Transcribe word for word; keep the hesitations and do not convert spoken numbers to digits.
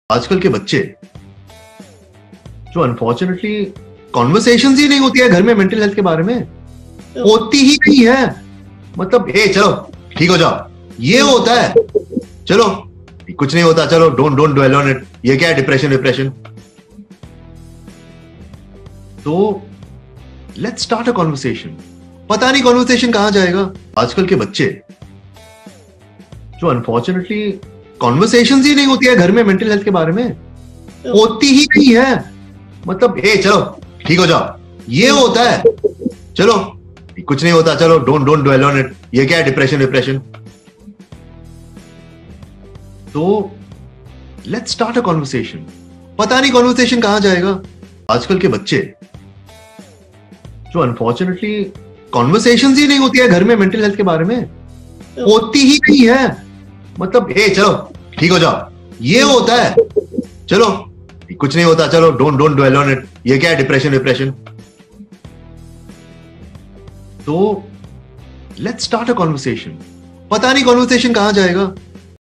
आजकल के बच्चे जो अनफॉर्चुनेटली कॉन्वर्सेशंस ही नहीं होती है घर में मेंटल हेल्थ के बारे में, होती ही नहीं है। मतलब ए चलो ठीक हो जाओ, ये होता है चलो कुछ नहीं होता, चलो don't don't dwell on it, ये क्या है डिप्रेशन डिप्रेशन। तो लेट्स स्टार्ट अ कॉन्वर्सेशन। पता नहीं कॉन्वर्सेशन कहां जाएगा। आजकल के बच्चे जो अनफॉर्चुनेटली कॉन्वर्सेशंस ही नहीं होती है घर में मेंटल हेल्थ के बारे में, होती ही नहीं है। मतलब ए चलो ठीक हो जाओ, ये होता है चलो कुछ नहीं होता, चलो don't don't dwell on it, ये क्या है डिप्रेशन डिप्रेशन। तो लेट्स स्टार्ट अ कॉन्वर्सेशन। पता नहीं कॉन्वर्सेशन कहां जाएगा। आजकल के बच्चे जो अनफॉर्चुनेटली कॉन्वर्सेशंस ही नहीं होती है घर में मेंटल हेल्थ के बारे में, होती ही नहीं है। मतलब ए चलो ठीक हो जाओ, ये होता है चलो कुछ नहीं होता, चलो don't don't dwell on it, ये क्या है डिप्रेशन डिप्रेशन। तो लेट्स स्टार्ट अ कॉन्वर्सेशन। पता नहीं कॉन्वर्सेशन कहां जाएगा।